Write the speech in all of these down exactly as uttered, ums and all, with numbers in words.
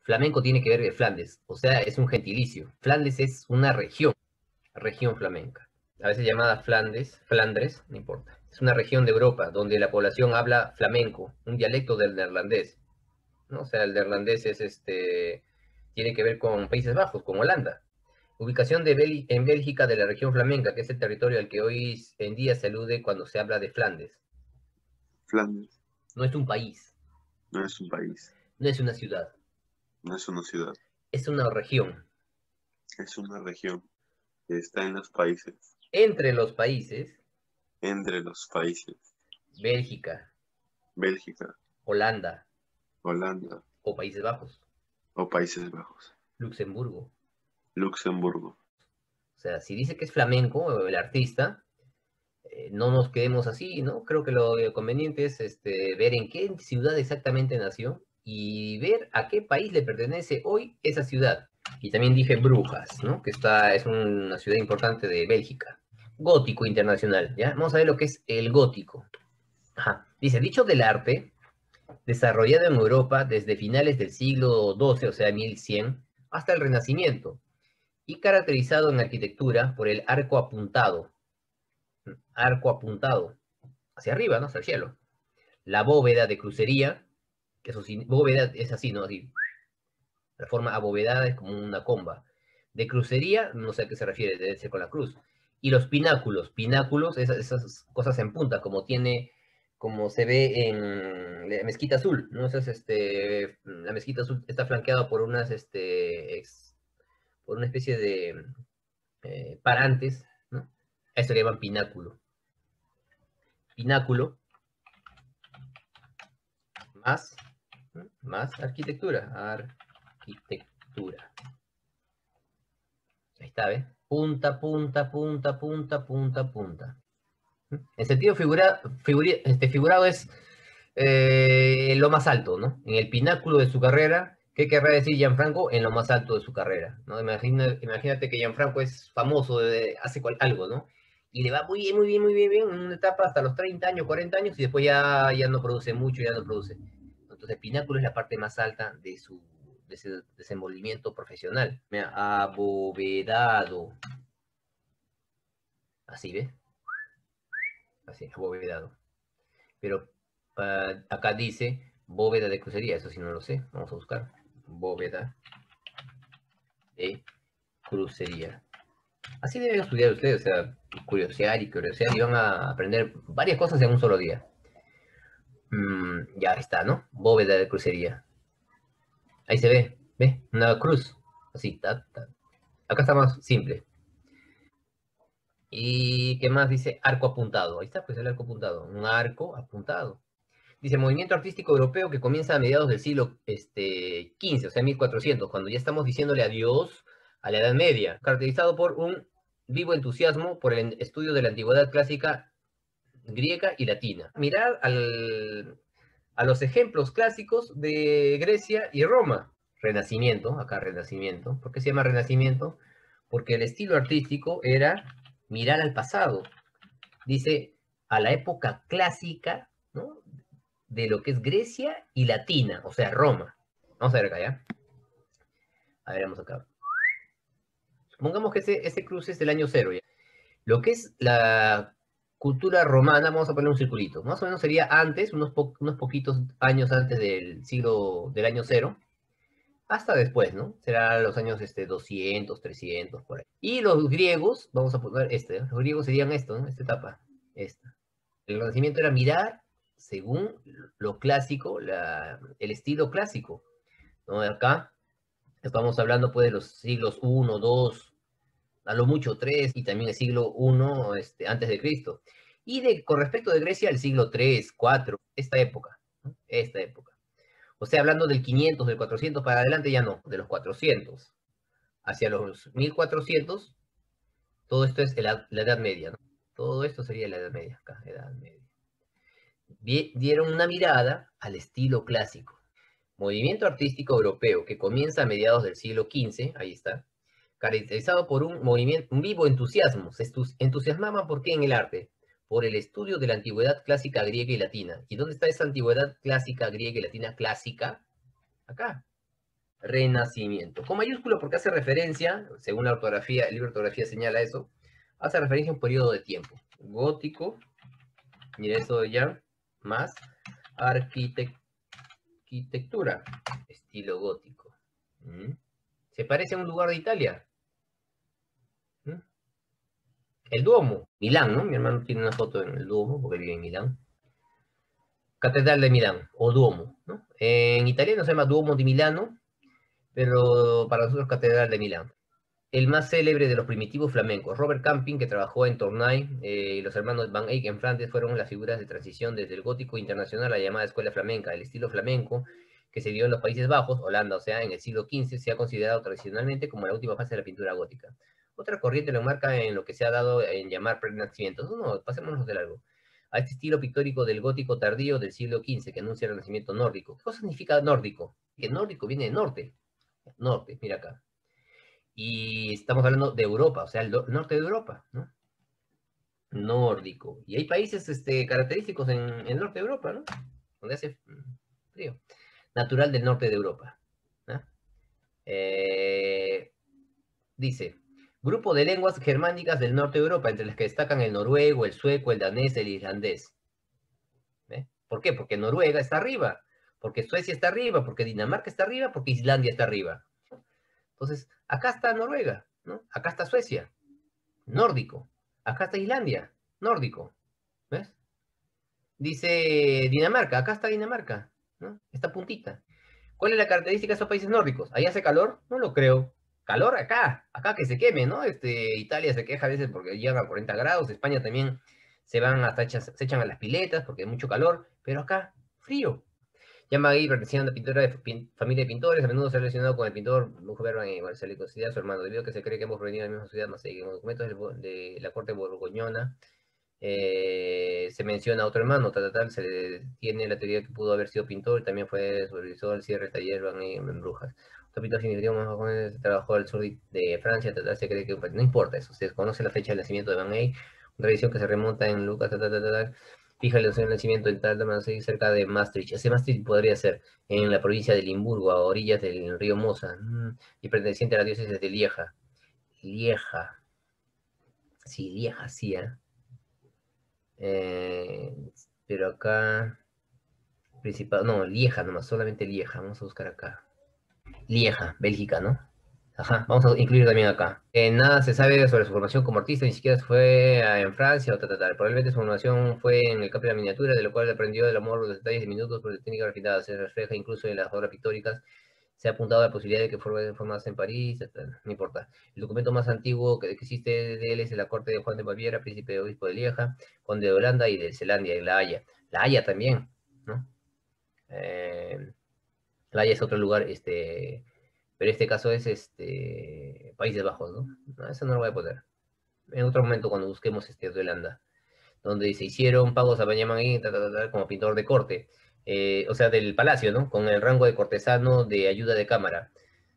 Flamenco tiene que ver de Flandes, o sea, es un gentilicio. Flandes es una región, región flamenca. A veces llamada Flandes, Flandres, no importa. Es una región de Europa donde la población habla flamenco, un dialecto del neerlandés, ¿no? O sea, el neerlandés es este, tiene que ver con Países Bajos, con Holanda. Ubicación de Bel en Bélgica de la región flamenca, que es el territorio al que hoy en día se alude cuando se habla de Flandes. Flandes No es un país, no es un país, no es una ciudad, no es una ciudad, es una región. es una región que está en los países, Entre los países, entre los países, Bélgica, Bélgica, Holanda Holanda o Países Bajos, o Países Bajos, Luxemburgo. Luxemburgo. O sea, si dice que es flamenco el artista, eh, no nos quedemos así, ¿no? Creo que lo conveniente es este, ver en qué ciudad exactamente nació y ver a qué país le pertenece hoy esa ciudad. Y también dije Brujas, ¿no? Que está, es una ciudad importante de Bélgica. Gótico internacional, ¿ya? Vamos a ver lo que es el gótico. Ajá. Dice, dicho del arte, desarrollado en Europa desde finales del siglo doce, o sea, mil cien, hasta el Renacimiento, y caracterizado en arquitectura por el arco apuntado, arco apuntado, hacia arriba, ¿no? Hacia el cielo. La bóveda de crucería, que eso sí, bóveda es así, ¿no? Así, la forma abovedada es como una comba. De crucería, no sé a qué se refiere, debe ser con la cruz. Y los pináculos, pináculos, esas, esas cosas en punta, como tiene, como se ve en la mezquita azul, ¿no? Esas, este, la mezquita azul está flanqueada por unas, este, ex, por una especie de eh, parantes, ¿no? Esto le llaman pináculo. Pináculo más, ¿no? Más arquitectura, arquitectura. Ahí está, ¿ves? Punta, punta, punta, punta, punta, punta. En sentido figura, figura, este, figurado es eh, lo más alto, ¿no? En el pináculo de su carrera. ¿Qué querrá decir Gianfranco? En lo más alto de su carrera, ¿no? Imagina, imagínate que Gianfranco es famoso, de, hace cual, algo, ¿no? Y le va muy bien, muy bien, muy bien, bien, en una etapa hasta los treinta años, cuarenta años, y después ya, ya no produce mucho, ya no produce. Entonces, el pináculo es la parte más alta de su de ese desenvolvimiento profesional. Mira, abovedado. Así, ¿ves? Así, abovedado. Pero uh, acá dice bóveda de crucería, eso sí no lo sé. Vamos a buscar. Bóveda de crucería. Así deben estudiar ustedes, o sea, curiosear y curiosear y van a aprender varias cosas en un solo día. Mm, ya está, ¿no? Bóveda de crucería. Ahí se ve, ¿ve? Una cruz. Así, ta, ta. Acá está más simple. ¿Y qué más dice? Arco apuntado. Ahí está, pues el arco apuntado. Un arco apuntado. Dice, movimiento artístico europeo que comienza a mediados del siglo este, quince, o sea, mil cuatrocientos, cuando ya estamos diciéndole adiós a la Edad Media, caracterizado por un vivo entusiasmo por el estudio de la antigüedad clásica griega y latina. Mirar al, a los ejemplos clásicos de Grecia y Roma. Renacimiento, acá Renacimiento. ¿Por qué se llama Renacimiento? Porque el estilo artístico era mirar al pasado. Dice, a la época clásica, ¿no? De lo que es Grecia y Latina, o sea, Roma. Vamos a ver acá, ¿ya? A ver, vamos acá. Supongamos que ese, ese cruce es del año cero, ¿ya? Lo que es la cultura romana, vamos a poner un circulito. Más o menos sería antes, unos, po unos poquitos años antes del siglo, del año cero, hasta después, ¿no? Será los años este, doscientos, trescientos, por ahí. Y los griegos, vamos a poner este, ¿no? Los griegos serían esto, ¿no? Esta etapa, esta. El Renacimiento era mirar según lo clásico, la, el estilo clásico, ¿no? Acá estamos hablando pues de los siglos uno, dos, a lo mucho tres, y también el siglo uno este, antes de Cristo. Y de, con respecto de Grecia, el siglo tres, cuatro, esta época, ¿no? Esta época. O sea, hablando del quinientos, del cuatrocientos para adelante ya no, de los cuatrocientos hacia los mil cuatrocientos, todo esto es la, la Edad Media, ¿no? Todo esto sería la Edad Media, acá, Edad Media. Dieron una mirada al estilo clásico. Movimiento artístico europeo que comienza a mediados del siglo quince, ahí está, caracterizado por un movimiento, un vivo entusiasmo. Se entusiasmaban ¿por qué en el arte? Por el estudio de la antigüedad clásica griega y latina. ¿Y dónde está esa antigüedad clásica griega y latina clásica? Acá. Renacimiento. Con mayúsculo porque hace referencia, según la ortografía, el libro de ortografía señala eso, hace referencia a un periodo de tiempo. Gótico, mira eso ya, más arquitectura, estilo gótico. ¿Mm? ¿Se parece a un lugar de Italia? ¿Mm? El Duomo, Milán, ¿no? Mi hermano tiene una foto en el Duomo, porque vive en Milán. Catedral de Milán, o Duomo, ¿no? En italiano se llama Duomo di Milano, pero para nosotros Catedral de Milán. El más célebre de los primitivos flamencos, Robert Camping, que trabajó en Tournai, eh, y los hermanos Van Eyck en Flandes fueron las figuras de transición desde el gótico internacional a la llamada escuela flamenca. El estilo flamenco que se dio en los Países Bajos, Holanda, o sea, en el siglo quince, se ha considerado tradicionalmente como la última fase de la pintura gótica. Otra corriente lo marca en lo que se ha dado en llamar renacimiento. No, no, pasémonos de largo. A este estilo pictórico del gótico tardío del siglo quince, que anuncia el renacimiento nórdico. ¿Qué cosa significa nórdico? Que nórdico viene de norte. Norte, mira acá. Y estamos hablando de Europa, o sea, el norte de Europa, ¿no? Nórdico. Y hay países este, característicos en, en el norte de Europa, ¿no? Donde hace frío. Natural del norte de Europa. ¿No? Eh, dice, grupo de lenguas germánicas del norte de Europa, entre las que destacan el noruego, el sueco, el danés, el islandés. ¿Eh? ¿Por qué? Porque Noruega está arriba, porque Suecia está arriba, porque Dinamarca está arriba, porque Islandia está arriba. Entonces, acá está Noruega, ¿no? Acá está Suecia, nórdico. Acá está Islandia, nórdico. ¿Ves? Dice Dinamarca, acá está Dinamarca, ¿no? Esta puntita. ¿Cuál es la característica de esos países nórdicos? ¿Ahí hace calor? No lo creo. Calor acá, acá que se queme, ¿no? Este, Italia se queja a veces porque llega a cuarenta grados, España también se van hasta echas, se echan a las piletas porque hay mucho calor, pero acá, frío. Llama Gay, pertenecía a una pintora de pin, familia de pintores, a menudo se ha relacionado con el pintor Lujo Berman y bueno, se le considera su hermano, debido a que se cree que hemos venido de la misma ciudad, no sé, en los documentos de, de la corte borgoñona eh, se menciona a otro hermano, tal, tal, tal, se le tiene la teoría que pudo haber sido pintor y también fue supervisor del cierre del taller Van Eyck en Brujas. Otro pintor significativo más jóvenes trabajó al sur de Francia, tal, tal, se cree que no importa eso, se desconoce la fecha del nacimiento de Van Eyck, una tradición que se remonta en Lucas, tal, tal, tal, tal, fija el nacimiento en tal, tal, cerca de Maastricht. Ese Maastricht podría ser en la provincia de Limburgo, a orillas del río Mosa, y perteneciente a la diócesis de Lieja. Lieja. Sí, Lieja, sí, ¿eh? Eh, pero acá, principal, no, Lieja nomás, solamente Lieja, vamos a buscar acá. Lieja, Bélgica, ¿no? Ajá, vamos a incluir también acá. Eh, nada se sabe sobre su formación como artista, ni siquiera fue a, en Francia o tal, tal, tal. Probablemente su formación fue en el campo de la miniatura, de lo cual aprendió del amor, los detalles diminutos, por la técnica refinada, se refleja incluso en las obras pictóricas. Se ha apuntado a la posibilidad de que fuera formada en París, etcétera. No importa. El documento más antiguo que existe de él es de la corte de Juan de Baviera, príncipe de obispo de Lieja, conde de Holanda y de Zelandia, y La Haya. La Haya también, ¿no? Eh, La Haya es otro lugar, este, pero este caso es este, Países Bajos, ¿no? No, eso no lo voy a poner. En otro momento cuando busquemos este de Holanda, donde se hicieron pagos a Benjamin como pintor de corte, eh, o sea, del palacio, ¿no? Con el rango de cortesano de ayuda de cámara.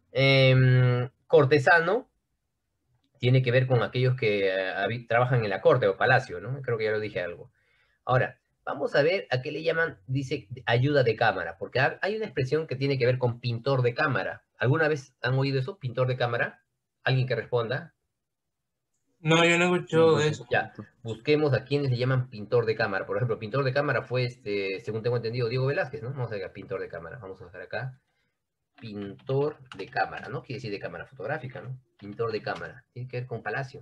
Eh, cortesano tiene que ver con aquellos que uh, trabajan en la corte o palacio, ¿no? Creo que ya lo dije algo. Ahora, vamos a ver a qué le llaman, dice, ayuda de cámara, porque hay una expresión que tiene que ver con pintor de cámara. ¿Alguna vez han oído eso, pintor de cámara? ¿Alguien que responda? No, yo no escucho eso. Ya, busquemos a quienes le llaman pintor de cámara. Por ejemplo, pintor de cámara fue, este, según tengo entendido, Diego Velázquez, ¿no? Vamos a ver, pintor de cámara. Vamos a buscar acá. Pintor de cámara, ¿no? Quiere decir de cámara fotográfica, ¿no? Pintor de cámara. Tiene que ver con palacio.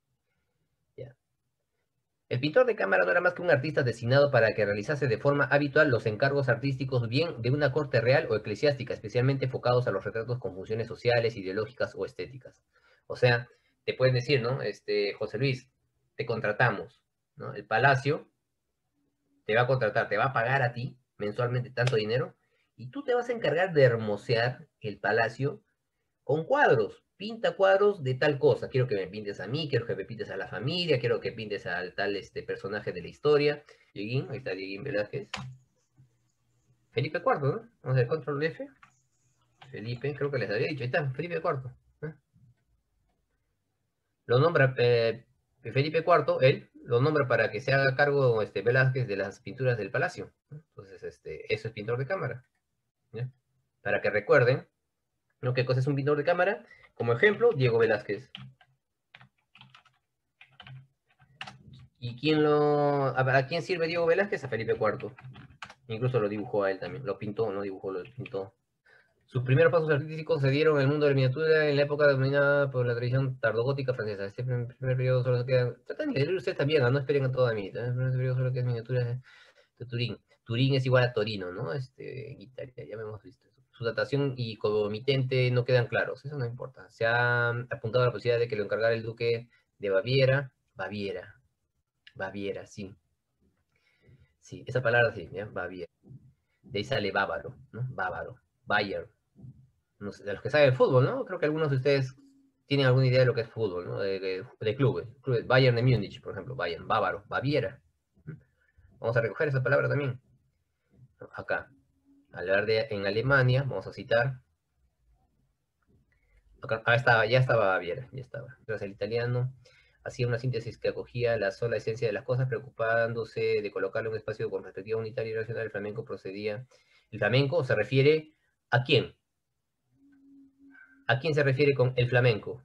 Ya. El pintor de cámara no era más que un artista designado para que realizase de forma habitual los encargos artísticos bien de una corte real o eclesiástica, especialmente enfocados a los retratos con funciones sociales, ideológicas o estéticas. O sea, te pueden decir, ¿no? Este, José Luis, te contratamos, ¿no? El palacio te va a contratar, te va a pagar a ti mensualmente tanto dinero y tú te vas a encargar de hermosear el palacio con cuadros. Pinta cuadros de tal cosa. Quiero que me pintes a mí, quiero que me pintes a la familia, quiero que pintes al tal este, personaje de la historia. Dieguín, ahí está Dieguín Velázquez. Felipe cuarto, ¿no? Vamos a ver, control F. Felipe, creo que les había dicho. Ahí está, Felipe cuarto. ¿Eh? Lo nombra eh, Felipe cuarto, él, lo nombra para que se haga cargo este, Velázquez de las pinturas del palacio. Entonces, este, eso es pintor de cámara. ¿Ya? Para que recuerden ¿No? ¿Qué cosa es un pintor de cámara? Como ejemplo, Diego Velázquez. ¿Y quién lo, a, a quién sirve Diego Velázquez? A Felipe cuarto. Incluso lo dibujó a él también. Lo pintó, no dibujó, lo pintó. Sus primeros pasos artísticos se dieron en el mundo de la miniatura en la época dominada por la tradición tardogótica francesa. Este primer, primer periodo solo queda... Tratan de leer ustedes también, ¿no? No esperen a toda mí. El primer periodo solo queda miniatura de Turín. Turín es igual a Torino, ¿no? Este, en Italia, ya hemos visto eso. Su datación y comitente no quedan claros, eso no importa. Se ha apuntado a la posibilidad de que lo encargara el duque de Baviera. Baviera. Baviera, sí. Sí, esa palabra sí, ¿ya? Baviera. De ahí sale bávaro, ¿no? Bávaro. Bayer. No sé, de los que saben fútbol, ¿no? Creo que algunos de ustedes tienen alguna idea de lo que es fútbol, ¿no? De, de, de clubes. clubes. Bayern de Múnich, por ejemplo. Bayern, bávaro, Baviera. Vamos a recoger esa palabra también. Acá. Al hablar de en Alemania, vamos a citar. Acá, ah, estaba, ya estaba Baviera, ya estaba. Tras el italiano hacía una síntesis que acogía la sola esencia de las cosas, preocupándose de colocarle un espacio con perspectiva unitaria y racional. El flamenco procedía. El flamenco se refiere ¿a quién? ¿A quién se refiere con el flamenco?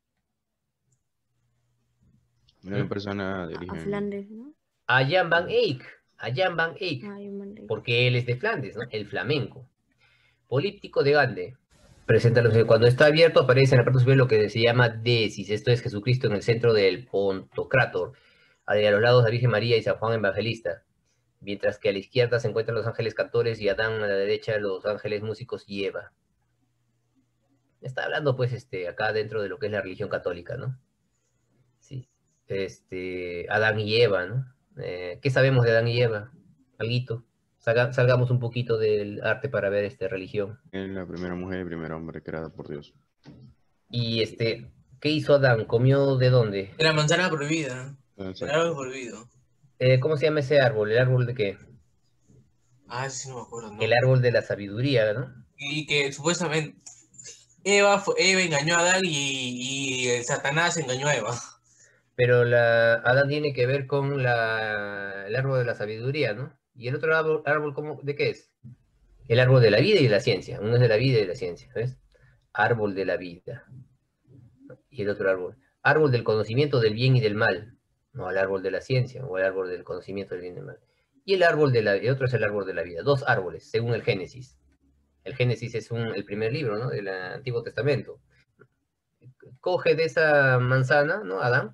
Una ¿Mm? persona de A, a origen. Flandes, ¿no? A Jan van Eyck. A Jan van Eyck. Ah, yo mandé. Porque él es de Flandes, ¿no? El flamenco. Políptico de Gande. Presenta los- cuando está abierto aparece en la parte superior lo que se llama desis, esto es Jesucristo en el centro del Pontocrátor, a los lados la Virgen María y San Juan Evangelista, mientras que a la izquierda se encuentran los ángeles cantores y Adán a la derecha los ángeles músicos y Eva. Está hablando pues este, acá dentro de lo que es la religión católica, ¿no? Sí. Este, Adán y Eva, ¿no? Eh, ¿qué sabemos de Adán y Eva? Alguito. Salga, salgamos un poquito del arte para ver esta religión. Es la primera mujer y el primer hombre creada por Dios. Y este, ¿qué hizo Adán? ¿Comió de dónde? De la manzana prohibida. El Exacto. árbol prohibido. Eh, ¿cómo se llama ese árbol? ¿El árbol de qué? Ah, ese sí no me acuerdo, ¿no? El árbol de la sabiduría, ¿no? Y que supuestamente Eva, fue- Eva engañó a Adán y, y el Satanás engañó a Eva. Pero la, Adán tiene que ver con la, el árbol de la sabiduría, ¿no? ¿Y el otro árbol, árbol cómo, de qué es? El árbol de la vida y de la ciencia. Uno es de la vida y de la ciencia, ¿ves? Árbol de la vida. Y el otro árbol. Árbol del conocimiento del bien y del mal. No, el árbol de la ciencia, o el árbol del conocimiento del bien y del mal. Y el árbol de la, el otro es el árbol de la vida. Dos árboles, según el Génesis. El Génesis es un, el primer libro, ¿no? Del Antiguo Testamento. Coge de esa manzana, ¿no? Adán,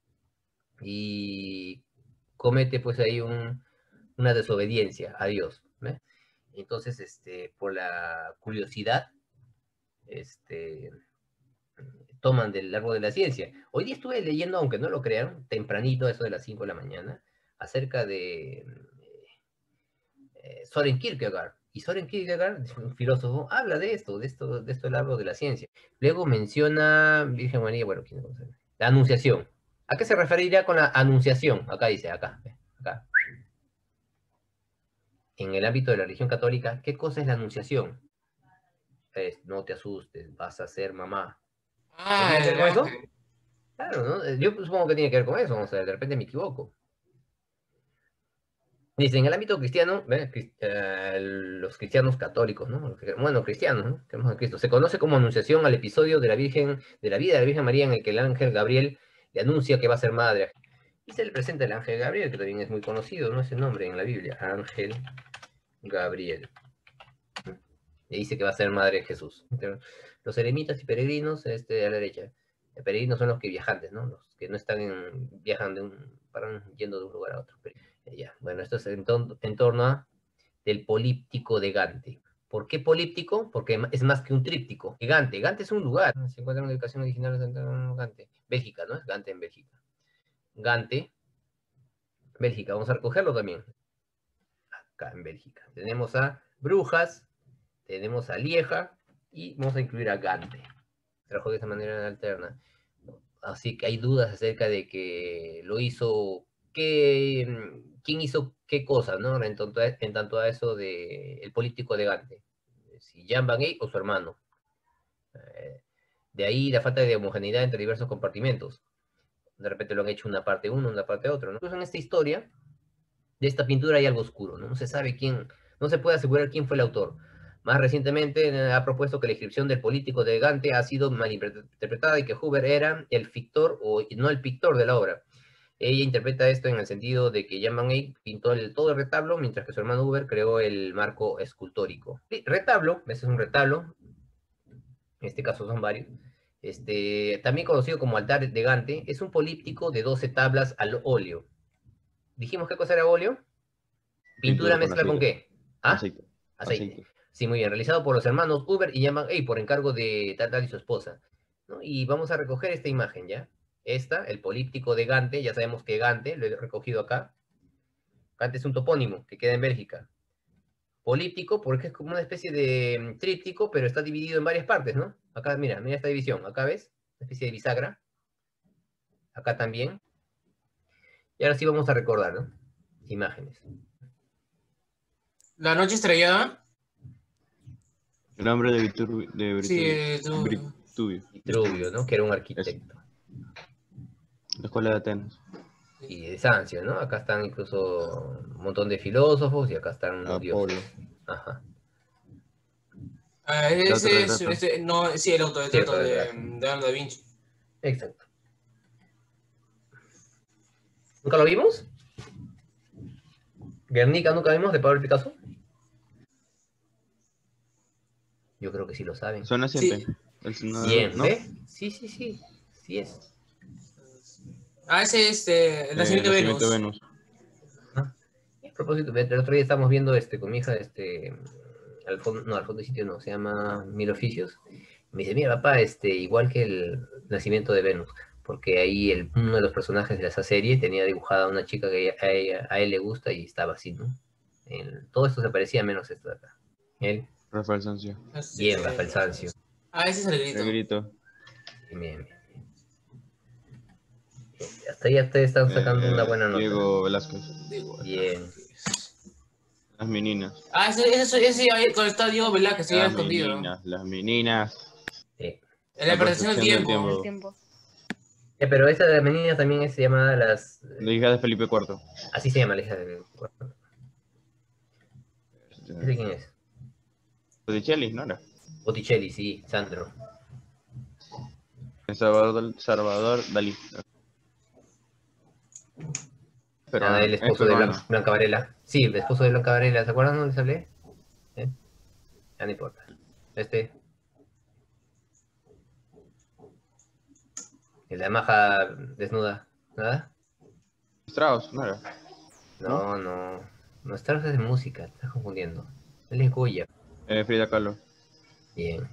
y comete pues ahí un, una desobediencia a Dios, ¿ve? Entonces, este, por la curiosidad, este, toman del árbol de la ciencia. Hoy día estuve leyendo, aunque no lo crean, tempranito, eso de las cinco de la mañana, acerca de eh, Soren Kierkegaard. Y Soren Kierkegaard, un filósofo, habla de esto, de esto, de esto del árbol de la ciencia. Luego menciona Virgen María, bueno, ¿quién no conoce? La Anunciación. ¿A qué se referiría con la Anunciación? Acá dice, acá, acá. En el ámbito de la religión católica, ¿qué cosa es la Anunciación? Es, no te asustes, vas a ser mamá. Ah, ¿Tiene que ver el con eso? ángel. Claro, ¿no? Yo supongo que tiene que ver con eso, o sea, de repente me equivoco. Dice, en el ámbito cristiano, ¿ve? Crist- eh, los cristianos católicos, ¿no? Bueno, cristianos, ¿no? Creemos en Cristo. Se conoce como anunciación al episodio de la Virgen, de la vida de la Virgen María en el que el ángel Gabriel le anuncia que va a ser madre. Y se le presenta el ángel Gabriel, que también es muy conocido, ¿no? Ese nombre en la Biblia, ángel Gabriel. Y dice que va a ser madre de Jesús. Los eremitas y peregrinos, este, a la derecha. Los peregrinos son los que viajantes, ¿no? Los que no están en, viajan de un, paran yendo de un lugar a otro. Ya, bueno, esto es en, ton, en torno a del políptico de Gante. ¿Por qué políptico? Porque es más que un tríptico. Gante, Gante es un lugar. Se encuentra en la ubicación original de Gante. Bélgica, ¿no? Es Gante en Bélgica. Gante, Bélgica. Vamos a recogerlo también. Acá en Bélgica. Tenemos a Brujas, tenemos a Lieja y vamos a incluir a Gante. Trabajo de esa manera alterna. Así que hay dudas acerca de que lo hizo, que, quién hizo qué cosa, ¿no? En tanto a, en tanto a eso de el político de Gante, si Jan van Eyck o su hermano. Eh, de ahí la falta de homogeneidad entre diversos compartimentos. De repente lo han hecho una parte uno, una parte otro, ¿no? Incluso en esta historia de esta pintura hay algo oscuro, ¿no? No se sabe quién, no se puede asegurar quién fue el autor. Más recientemente eh, ha propuesto que la inscripción del político de Gante ha sido malinterpretada y que Huber era el fictor o no el pictor de la obra. Ella interpreta esto en el sentido de que Jan van Eyck pintó el, todo el retablo, mientras que su hermano Huber creó el marco escultórico. Sí, retablo, ese es un retablo, en este caso son varios, este, también conocido como altar de Gante, es un políptico de doce tablas al óleo. ¿Dijimos qué cosa era óleo? ¿Pintura Pintura con mezcla con aceite. qué? ¿Ah? Aceite. Aceite. Aceite. Sí, muy bien, realizado por los hermanos Huber y Jan van Eyck por encargo de Tartal y su esposa, ¿no? Y vamos a recoger esta imagen, ¿ya? Esta, el políptico de Gante, ya sabemos que Gante, lo he recogido acá. Gante es un topónimo que queda en Bélgica. Políptico, porque es como una especie de tríptico, pero está dividido en varias partes, ¿no? Acá, mira, mira esta división. Acá ves, una especie de bisagra. Acá también. Y ahora sí vamos a recordar, ¿no? Imágenes. La noche estrellada. El nombre de Vitruvio. De Sí, Vitruvio. eh, tú- Vitruvio. Vitruvio, ¿no? Que era un arquitecto. La escuela de Atenas. Y de Sancio, ¿no? Acá están incluso un montón de filósofos y acá están unos Apolo. dioses. Ajá. Ah, El ese es, autorretrato. ese- no, sí, el autorretrato Sí, de, autorretrato. de Leonardo da Vinci. Exacto. ¿Nunca lo vimos? ¿Guernica nunca vimos de Pablo Picasso? Yo creo que sí lo saben. Son Sí. naciente. El senador, Bien, ¿no? ¿ve? Sí, sí, sí. Sí es. Ah, ese es este, el Eh, nacimiento de Venus. nacimiento de Venus. Y a propósito, el otro día estábamos viendo este, con mi hija, este, al fondo, no, al fondo de sitio no, se llama Mil Oficios. Me dice, mira, papá, este, igual que el nacimiento de Venus, porque ahí el, uno de los personajes de esa serie tenía dibujada a una chica que a, ella, a él le gusta y estaba así, ¿no? El- todo esto se parecía menos esto de acá. Él, Rafael Sanzio. Este, bien, Rafael Sanzio. Ah, ese es el El grito. grito. Bien, bien, bien. Hasta ahí hasta están sacando Eh, una buena nota. Diego Velázquez. Digo, Bien. Las meninas. Ah, ese, ese, ese ahí cuando está Diego Velázquez, se había Las escondido. meninas. Las meninas. Sí. En la percepción del percepción tiempo. del El tiempo. Eh, pero esa de la menina también es llamada las... La hija de Felipe cuarto. Así se llama la hija de... ¿Ese quién es? Botticelli, ¿no era? Botticelli, sí, Sandro. Salvador, Salvador Dalí. Pero Ah, el es esposo de peruano. Blanca, Blanca Varela. Sí, el esposo de Blanca Varela, ¿se acuerdan dónde les hablé? ¿Eh? Ya no importa. Este. El de la maja desnuda. ¿Nada? Strauss, ¿no era? No, no. No, Strauss es de música, te estás confundiendo. Él es Goya. Eh, Frida Kahlo. Bien.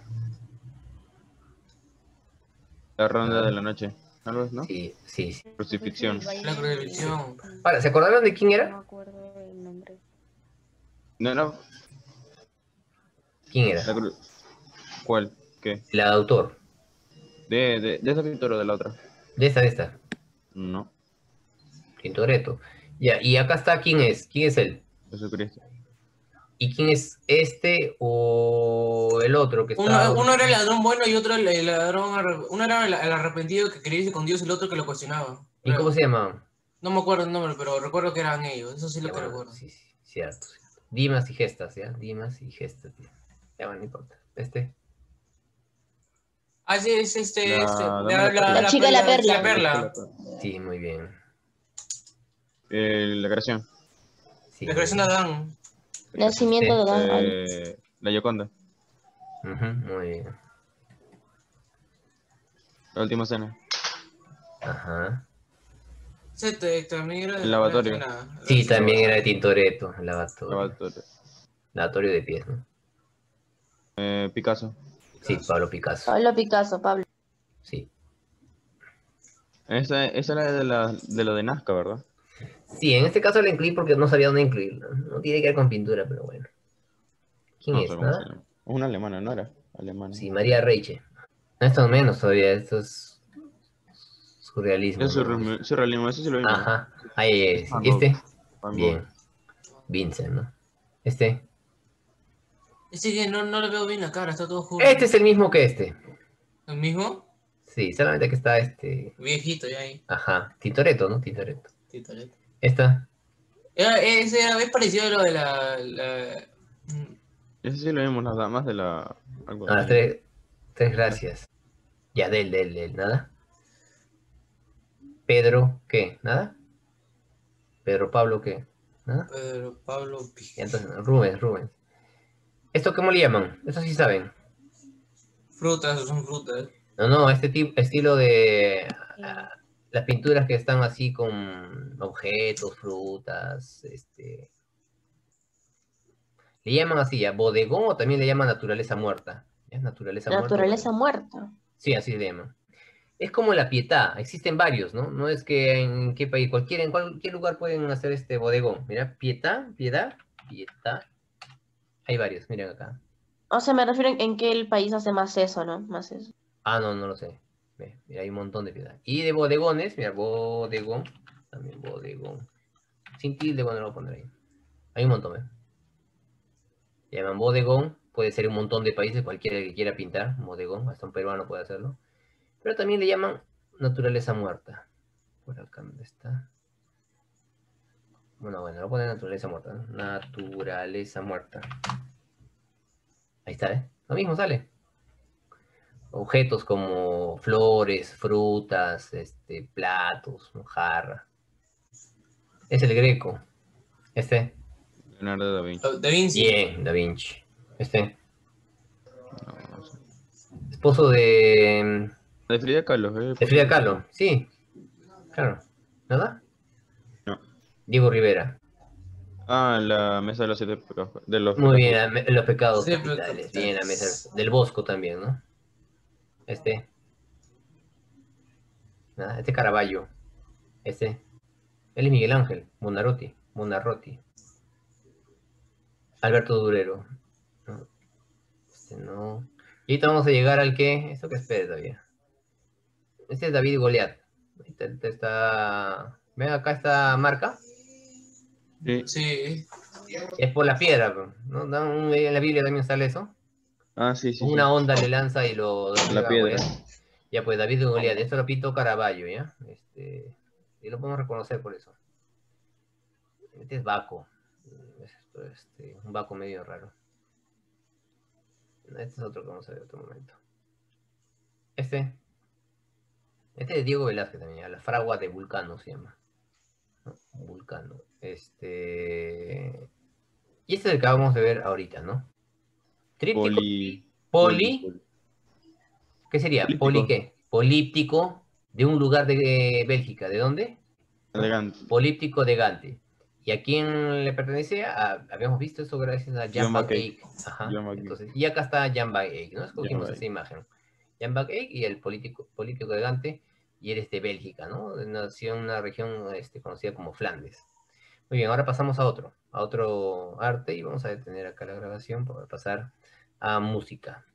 La ronda Ah. de la noche. Algo, ¿no? Sí, sí, sí. Crucifixión. La crucifixión. Ahora, ¿se acordaron de quién No me era? acuerdo el nombre. No, no. ¿Quién era? La cru- ¿Cuál? ¿Qué? El autor. De, de, de esa pintura o de la otra. De esta, de esta. No. Tintoretto. Ya, y acá está quién es. ¿Quién es él? Jesucristo. ¿Y quién es este o el otro que está? Uno, uno era el ladrón bueno y otro el, el ladrón arre- uno era el, el arrepentido que quería irse con Dios y el otro que lo cuestionaba. ¿Y cómo se llamaban? No me acuerdo el nombre, pero recuerdo que eran ellos. Eso sí lo Ya, que bueno, recuerdo. sí, sí, cierto, cierto. Dimas y Gestas, ¿ya? Dimas y Gestas. Ya, ya bueno, no importa. Este. Ah, sí, es este, La este, dama la, de la perla. La chica de la perla. La perla. Sí, muy bien. Eh, la creación. Sí, La muy creación de bien. Adán. Nacimiento de Adán. Ay, Eh, la Gioconda. Ujú, muy bien. La última cena. Ajá. Ese te- también era de El lavatorio. la- la- Sí, la- también era de Tintoretto, el lavatorio. Lavatorio. Lavatorio de pies, ¿no? Eh, Picasso. Sí, Pablo Picasso. Pablo Picasso, Pablo. Sí. Esa, esa era de la de, lo de Nazca, ¿verdad? Sí, en este caso la incluí porque no sabía dónde incluirla. No tiene que ver con pintura, pero bueno. ¿Quién No es? sé cómo se ¿Nada? llama. Es una alemana, ¿no era? Alemana. Sí, María Reiche. Esto menos todavía, esto es surrealismo. Es ¿no? surrealismo, surrealismo, eso sí lo vimos. Ajá. Ahí, ahí, ahí, sí. Van Este, Van bien. Gogh. Vincent, ¿no? Este. Ese que no, no le veo bien la cara, está todo oscuro. Este es el mismo que este. ¿El mismo? Sí, solamente que está este. Viejito ya ahí. Ajá. Tintoretto, ¿no? Tintoretto. Titoreto. Esta. Era, ese era, es parecido a lo de la... la- Ese sí lo vimos las damas de la... algo Ah, así. tres, tres gracias. Ya, del, del, del, nada. Pedro, ¿qué? ¿Nada? Pedro Pablo, ¿qué? ¿Nada? Pedro Pablo Pi. Y entonces, Rubens, Rubens. ¿Esto cómo le llaman? Eso sí saben. Frutas, son frutas. No, no, este tipo, estilo de ah, las pinturas que están así con objetos, frutas, este. Le llaman así, ya, bodegón o también le llaman naturaleza muerta. ¿Ya? Naturaleza muerta. o Naturaleza bodegón. muerta. Sí, así le llaman. Es como la Pietà, existen varios, ¿no? No es que en qué país, cualquiera, en cualquier lugar pueden hacer este bodegón. Mira, Pietà, Piedad, Pietà. Hay varios, miren acá. O sea, me refiero en, en que el país hace más eso, ¿no? Más eso. Ah, no, no lo sé. Ve, mira, hay un montón de Piedad. Y de bodegones, mira, bodegón. También bodegón. Sin tilde, bueno, lo voy a poner ahí. Hay un montón, ¿eh? Le llaman bodegón. Puede ser un montón de países, cualquiera que quiera pintar, bodegón. Hasta un peruano puede hacerlo. Pero también le llaman naturaleza muerta. Por acá, ¿dónde está? Bueno, bueno, lo pone naturaleza muerta, ¿no? Naturaleza muerta. Ahí está, ¿eh? Lo mismo sale. Objetos como flores, frutas, este, platos, jarra. Es el Greco. Este. Leonardo da Vinci. Da Vinci. Bien, Da Vinci. Este. No, no sé. Esposo de, De Frida Kahlo, ¿eh? de Frida Kahlo. Sí, claro. ¿Nada? No. Diego Rivera. Ah, la mesa de los siete pecados. De los Muy pecados. bien, la me- los pecados Sí, capitales. pero- Bien, la mesa del Bosco también, ¿no? Este. Nada, este Caravaggio. Este. Él es Miguel Ángel. Buonarroti. Buonarroti. Alberto Durero. No, este no. Y ahorita vamos a llegar al que. ¿Esto qué espera todavía? Este es David y Goliat. Ahorita- ahorita está. ¿Ven acá esta marca? Sí. Sí. Es por la piedra, ¿no? Da un- En la Biblia también sale eso. Ah, sí, sí, sí. Una onda le lanza y lo La doblega a piedra. Goliat. Ya pues, David y Goliat. Esto lo pintó Caravaggio, ¿ya? Este. Y lo podemos reconocer por eso. Este es Baco. Esto, este, un Baco medio raro. Este es otro que vamos a ver en otro momento. Este. Este es Diego Velázquez también, ¿ya? La fragua de Vulcano se llama. ¿No? Vulcano. Este. Y este es el que vamos a ver ahorita, ¿no? Tríptico. Poli... Poli. ¿Qué sería? Políptico. ¿Poli qué? Políptico de un lugar de Bélgica. ¿De dónde? Elegante. Políptico de Gante. ¿Y a quién le pertenece? A- habíamos visto eso gracias a Jan Jan van van Eyck. Eyck. Ajá. Jan van Eyck. Entonces, y acá está Jan van Eyck, ¿no? Escogimos Jan van esa imagen. Jan van Eyck y el político, político de Gante, y él es de Bélgica, ¿no? Nació en una región este, conocida como Flandes. Muy bien, ahora pasamos a otro, a otro arte, y vamos a detener acá la grabación para pasar a música.